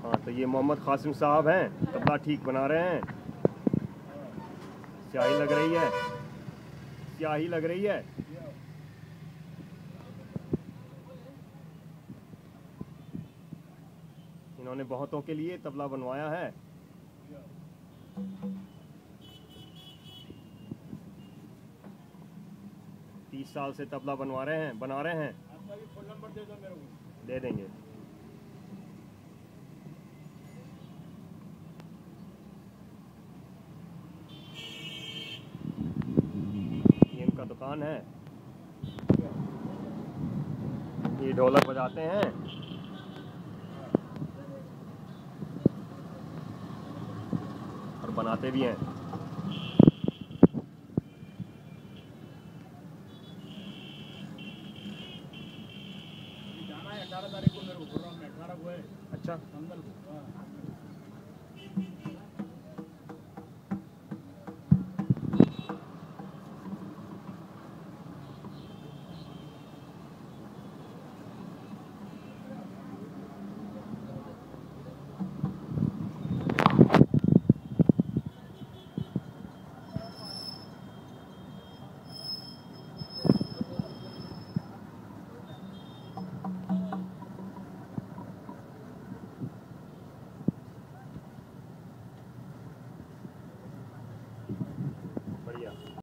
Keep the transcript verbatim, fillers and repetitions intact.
हाँ, तो ये मोहम्मद खासिम साहब हैं, तबला ठीक बना रहे हैं। स्याही लग रही है, स्याही लग रही है। इन्होंने बहुतों के लिए तबला बनवाया है। तीस साल से तबला बनवा रहे हैं, बना रहे हैं। आपका भी फोन नंबर दे दो मेरे को। दे देंगे। ये इनका दुकान है। ये ढोलक बजाते हैं और बनाते भी हैं। जाना है अठारह तारीख को, मेरे को प्रोग्राम में अठारह को है। अच्छा, मंगल को।